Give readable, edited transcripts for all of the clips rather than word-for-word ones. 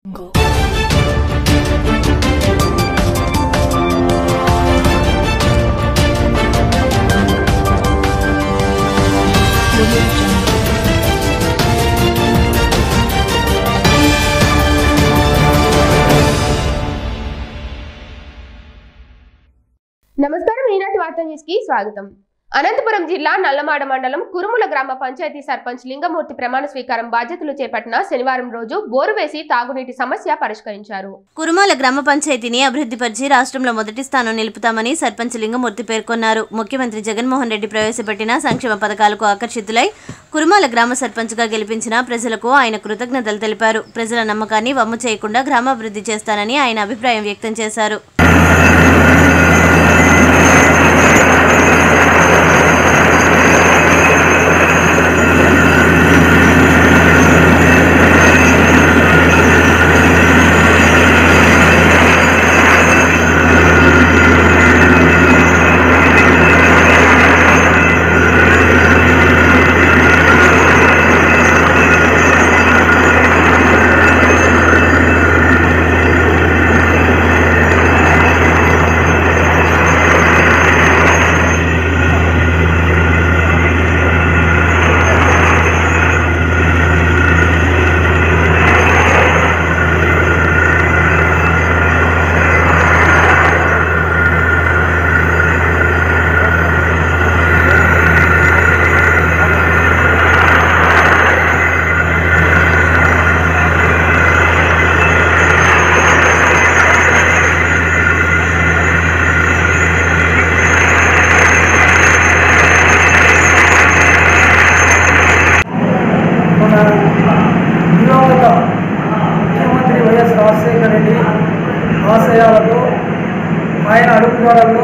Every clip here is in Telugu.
Go. నమస్కారం ఈనాటి వార్తా న్యూస్ కి స్వాగతం. అనంతపురం జిల్లా నల్లమాడ మండలం కురుముల గ్రామ పంచాయతీ సర్పంచ్ లింగమూర్తి ప్రమాణ స్వీకారం బాధ్యతలు చేపట్టిన శనివారం రోజు బోరు వేసి తాగునీటి సమస్య పరిష్కరించారు. కురుమాల గ్రామ పంచాయతీని అభివృద్ధిపరిచి రాష్ట్రంలో మొదటి స్థానం నిలుపుతామని సర్పంచ్ లింగమూర్తి పేర్కొన్నారు. ముఖ్యమంత్రి జగన్మోహన్ రెడ్డి ప్రవేశపెట్టిన సంక్షేమ పథకాలకు ఆకర్షితులై కురుమాల గ్రామ సర్పంచ్గా గెలిపించిన ప్రజలకు ఆయన కృతజ్ఞతలు తెలిపారు. ప్రజల నమ్మకాన్ని వమ్ము చేయకుండా గ్రామాభివృద్ధి చేస్తానని ఆయన అభిప్రాయం వ్యక్తం చేశారు. ముఖ్యమంత్రి వైఎస్ రాజశేఖర రెడ్డి ఆశయాలతో ఆయన అడుగుజాడల్లో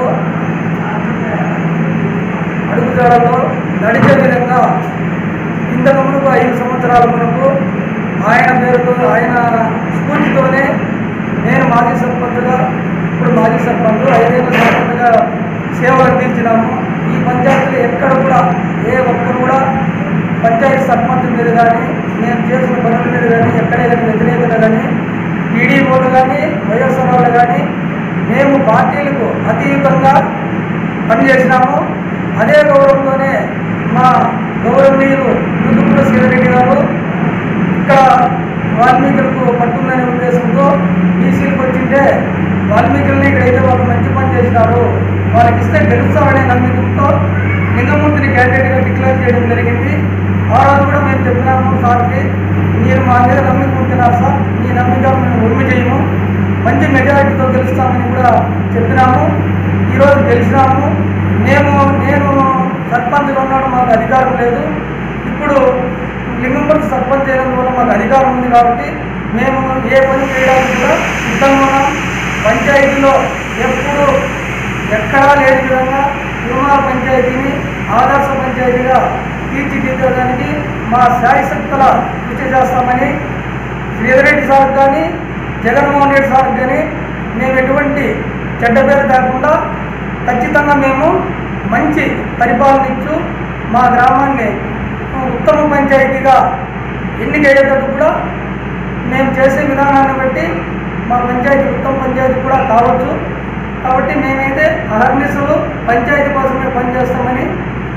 నడిచే విధంగా ఇంతకు మునుపు 5 సంవత్సరాల మునుపు ఆయన పేరుతో ఆయన స్ఫూర్తితోనే నేను మాజీ సర్పంచ్గా ఇప్పుడు మాజీ సర్పంచ్ 5 ఏళ్ళ సర్పంచ్గా సేవలు అందించినాము. ఈ పంచాయతీలో ఎక్కడ కూడా ఏ ఒక్కరు కూడా పంచాయతీ సర్పంచ్ మీద కానీ నేను చేసిన పనుల మీద కానీ ఎక్కడే కానీ వ్యతిరేకత కానీ టీడీపీలు కానీ వైఎస్ఆర్ వాళ్ళు కానీ మేము పార్టీలకు అతీతంగా పనిచేసినాము. అదే గౌరవంతోనే మా గౌరవనీయులు యుద్ధపుర శ్రీరెడ్డి గారు ఇక్కడ వాల్మీకులకు పట్టుందనే ఉద్దేశంతో బీసీలకు వచ్చింటే వాల్మీకుల్ని ఇక్కడైతే వాళ్ళు మంచి పని చేసినారు, వాళ్ళకి ఇస్తే గెలుస్తామనే నమ్మకంతో లింగమూర్తిని క్యాండిడేట్గా డిక్లేర్ చేయడం జరిగింది. ఆ రోజు కూడా మేము చెప్పినాము సార్కి, మీరు మా మీద నమ్మకం ఉంటున్నారు సార్, మీ నమ్మకం మేము ఉరిమి చేయము, మంచి మెజారిటీతో గెలుస్తామని కూడా చెప్పినాము. ఈరోజు గెలిచినాము. నేను సర్పంచ్గా ఉన్నాడు, మాకు అధికారం లేదు. ఇప్పుడు లింగంపల్లి సర్పంచ్ అయినందువల్ల మాకు అధికారం ఉంది కాబట్టి మేము ఏ పని చేయడానికి కూడా సిద్ధంగా ఉన్నాం. పంచాయతీలో ఎప్పుడు ఎక్కడా లేని విధంగా కురుమాల పంచాయతీని ఆదర్శ పంచాయతీగా తీర్చిదిద్దడానికి మా శాయశక్తుల కృషి చేస్తామని శ్రీధరెడ్డి సార్ కానీ జగన్మోహన్ రెడ్డి సార్ కానీ మేము ఎటువంటి చెడ్డ పేరు లేకుండా ఖచ్చితంగా మేము మంచి పరిపాలన ఇచ్చు మా గ్రామాన్ని ఉత్తమ పంచాయతీగా ఎన్నికయ్యేటట్టు కూడా మేము చేసే విధానాన్ని బట్టి మా పంచాయతీ ఉత్తమ పంచాయతీ కూడా కావచ్చు. కాబట్టి మేమైతే అహర్నిశలు పంచాయతీ కోసమే పనిచేస్తామని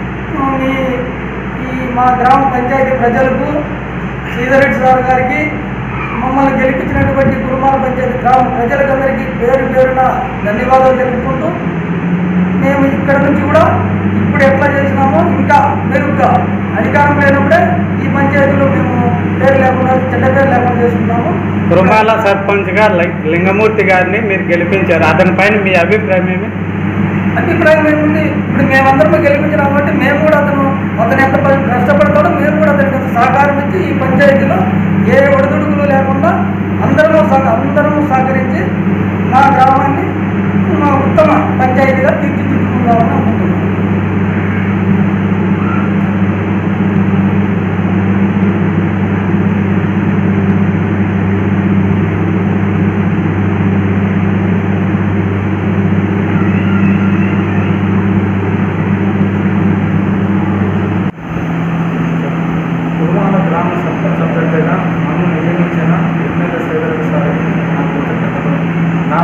ఈ మా గ్రామ పంచాయతీ ప్రజలకు శ్రీధరెడ్డి సార్ గారికి మమ్మల్ని గెలిపించినటువంటి కురుమాల పంచాయతీ గ్రామ ప్రజలకందరికీ పేరున ధన్యవాదాలు తెలుపుకుంటూ మేము ఇక్కడ నుంచి కూడా ఇప్పుడు ఎట్లా చేసినామో ఇంకా మెరుగ్గా అధికారం లేనప్పుడే ఈ పంచాయతీలో మేము పేరు లేకుండా చెడ్డ పేరు లేకుండా చేసుకున్నాము. కురుమాల సర్పంచ్గా లింగమూర్తి గారిని మీరు గెలిపించారు, అతనిపైన మీ అభిప్రాయం ఏమి? అభిప్రాయం ఏముంది, ఇప్పుడు మేమందరం గెలిపించినాం కాబట్టి మేము కూడా అతను ఎంత కష్టపడతాడో మేము కూడా అతనికి సహకారం ఇచ్చి ఈ పంచాయతీలో ఏ ఒడిదుడుకులు లేకుండా అందరము సహకరించి మా గ్రామాన్ని మా ఉత్తమ పంచాయతీగా తీర్చిదిద్దుకుందామని అనుకుంటున్నాం. గ్రామ సర్పంచ్ అభ్యర్థిగా నన్ను నియమించిన ఎమ్మెల్యే శ్రీధరెడ్డి సార్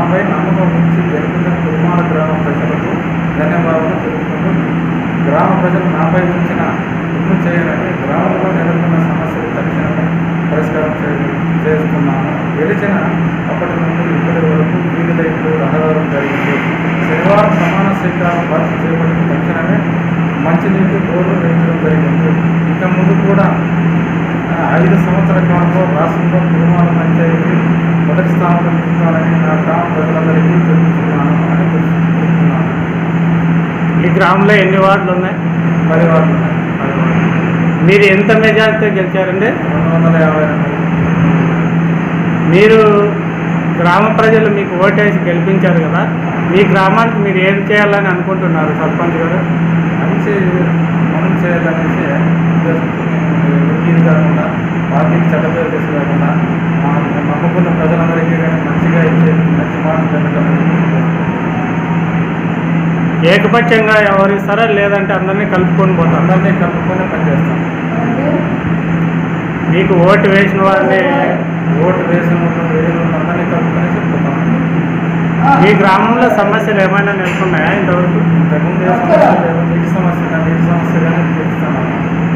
నాపై నమ్మకం ఉంచి జరిగిన కుర్మాల గ్రామ ప్రజలకు ధన్యవాదాలు తెలుపుకుంటూ గ్రామ ప్రజలు నాపై ఉంచిన ఇల్లు చేయాలని గ్రామంలో నెలకొన్న సమస్యలు తక్షణమే పరిష్కారం చేస్తున్నాను. గెలిచిన అప్పటి నుండి ఇప్పటి వరకు వీధి లైట్లు రహదారులు జరిగింది. శనివారం సమాన స్వీకారం బాధ్యత చేపట్టిన తక్షణమే మంచినీటి బోర్డు వేయించడం జరిగింది. ఇక ముందు కూడా 5 సంవత్సరాల కాలంలో రాష్ట్రంలో కుటుంబాల పంచాయతీ మొదటి స్థానంలో నిలుపుతానని నా గ్రామ ప్రజలందరికీ తెలుపుతున్నాను అని తెలుసుకుంటున్నాను. ఈ గ్రామంలో ఎన్ని వార్డులు ఉన్నాయి? 10 వార్డులు ఉన్నాయి. మీరు ఎంత మెజారిటీతో గెలిచారండి? 252. మీరు గ్రామ ప్రజలు మీకు ఓటేసి గెలిపించారు కదా, మీ గ్రామానికి మీరు ఏం చేయాలని అనుకుంటున్నారు సర్పంచ్ గారు? మంచి మనం చేయాలనేసి ఉద్దేశంతో మేము ఎవరికి కాకుండా పార్టీకి చెడ్డ పేరు తీసుకురాకుండా నమ్ముకున్న ప్రజలందరికీ కానీ మంచిగా ఇచ్చే మంచి మాటలు పెట్టాలని ఏకపక్షంగా ఎవరిస్తారా లేదంటే అందరినీ కలుపుకొని పోతారు? అందరినీ కలుపుకొని పనిచేస్తాం. మీకు ఓటు వేసిన వారిని ఓటు వేసిన అందరినీ కలుపుకొని చెప్పుకుంటాం. ఈ గ్రామంలో సమస్యలు ఏమైనా నెలకొన్నాయా ఇంతవరకు? ఇంతకుముందు నీటి సమస్య కానీ తీరుస్తున్నాము.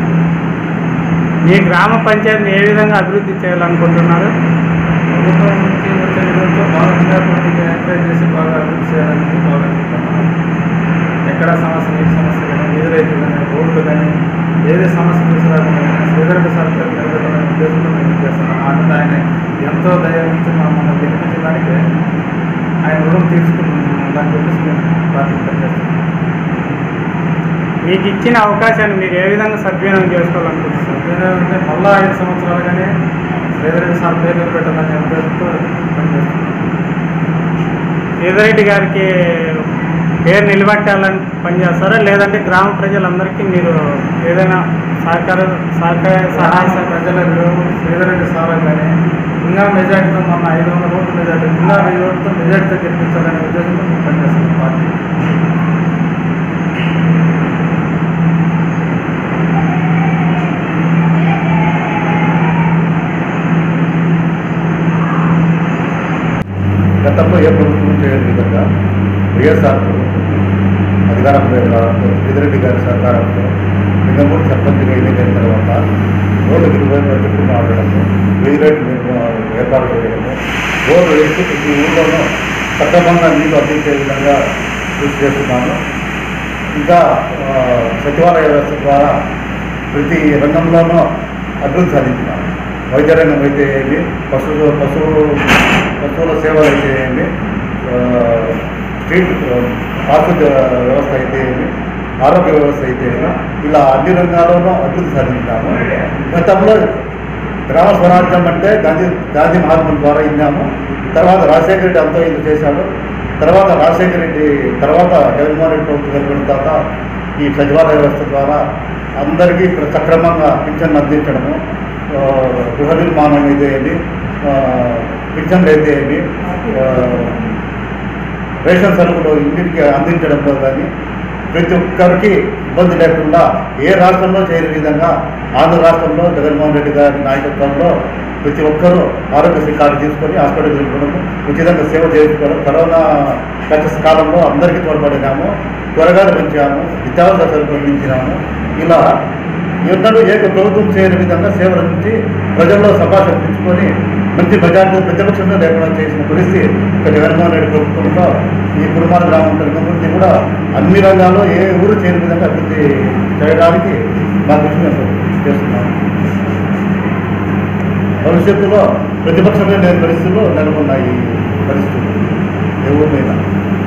మీ గ్రామ పంచాయతీని ఏ విధంగా అభివృద్ధి చేయాలనుకుంటున్నారు? ప్రభుత్వం నుంచి వచ్చే నిధులతో బాగా కొద్దిగా ఎంకరేజ్ చేసి బాగా అభివృద్ధి చేయాలని బాగా అనుకుంటున్నాము. ఎక్కడ సమస్య నీటి సమస్య కానీ వీధి రైతులు కానీ రోడ్లు కానీ ఏదే సమస్య తీసుకురాకుండా శ్రీధరెడ్డి సర్కారు నిలబెట్టాలనే ఉద్దేశంతో మేము చేస్తున్నాం. అంటే ఆయన ఎంతో దయ నుంచి మమ్మల్ని గెలిపించడానికి ఆయన రుణం తీసుకున్నాం. దాన్ని చెప్పేసి మేము పార్టీకి పనిచేస్తున్నాం. మీకు ఇచ్చిన అవకాశాన్ని మీరు ఏ విధంగా సద్వినియోగం చేసుకోవాలనుకుంటున్నారు? అంటే మళ్ళా 5 సంవత్సరాలు కానీ శ్రీధరెడ్డి సార్ పేరు నిలబెట్టాలనే ఉద్దేశంతో పనిచేస్తున్నాం. శ్రీధరెడ్డి గారికి పేరు నిలబెట్టాలని పనిచేస్తారా లేదంటే గ్రామ ప్రజలందరికీ మీరు ఏదైనా సహాయ ప్రజలకు శ్రీధరెడ్డి సార్ కానీ ఇంకా మెజార్టీతో మొన్న 500 ఓట్ల మెజార్టీ ఇంకా 1000 ఓట్లతో మెజార్టీతో గెలిపించాలనే ఉద్దేశంతో మేము పనిచేస్తున్నాం పార్టీ. గతంలో ఏ ప్రభుత్వం చేయని విధంగా వైఎస్ఆర్ అధికారంలో శ్రీధరెడ్డి గారి సహకారంతో లింగమూడి సర్పంచ్గా ఎన్నికైన తర్వాత రోడ్డు ఇరువైపు చెప్పుకుని ఆడడము, వీధి రేట్లు ఏర్పాటు చేయడము, రోడ్డు వేసి ప్రతి ఊళ్ళోనూ సక్రమంగా నీళ్లు అందించే విధంగా కృషి చేస్తున్నాను. ఇంకా సచివాలయ వ్యవస్థ ద్వారా ప్రతి రంగంలోనూ అభివృద్ధి సాధించినాను. వైద్య రంగం అయితే ఏమి, పశువుల సేవలు అయితే ఏమి, స్ట్రీట్ ఆర్థిక వ్యవస్థ అయితే ఏమి, ఆరోగ్య వ్యవస్థ అయితే ఏమి, ఇలా అన్ని రంగాల్లోనూ అభివృద్ధి సాధించాము. గతంలో గ్రామ స్వరాజ్యం అంటే గాంధీ మహాత్ముల ద్వారా ఇన్నాము. తర్వాత రాజశేఖర రెడ్డి అంతా ఇది చేశాడు. తర్వాత రాజశేఖర రెడ్డి తర్వాత జగన్మోహన్ రెడ్డి ప్రభుత్వం ఏర్పడిన తర్వాత ఈ సచివాలయ వ్యవస్థ ద్వారా అందరికీ సక్రమంగా పింఛన్లు అందించడము, గృహ నిర్మాణం అయితే ఏమి, పింఛన్లు అయితే ఏమి, రేషన్ సరుకులు ఇంటికి అందించడంలో కానీ ప్రతి ఒక్కరికి ఇబ్బంది లేకుండా ఏ రాష్ట్రంలో చేయని విధంగా ఆంధ్ర రాష్ట్రంలో జగన్మోహన్ రెడ్డి గారి నాయకత్వంలో ప్రతి ఒక్కరూ ఆరోగ్యశ్రీ కార్డు తీసుకొని హాస్పిటల్ వెళ్ళడము, ఉచితంగా సేవ చేయించుకోవడం, కరోనా కాలంలో అందరికీ తోడ్పడినాము, కూరగాయలు పెంచాము, నిత్యావసర సరుకులు అందించినాము. ఇలా ఎన్నడూ ఏక ప్రభుత్వం చేయని విధంగా సేవల నుంచి ప్రజల్లో సభాషణ పెంచుకొని మంచి ప్రజాంగ ప్రతిపక్షంగా లేకుండా చేసిన పరిస్థితి ఇక్కడ జగన్మోహన్ రెడ్డి ప్రభుత్వంలో ఈ కుర్మాల గ్రామం అభివృద్ధి కూడా అన్ని రంగాల్లో ఏ ఊరు చేయని విధంగా అభివృద్ధి చేయడానికి మా కృషి మేము చేస్తున్నాము. భవిష్యత్తులో ప్రతిపక్షంగా లేని పరిస్థితుల్లో నెలకొన్నాయి పరిస్థితులు ఏ ఊరినైనా.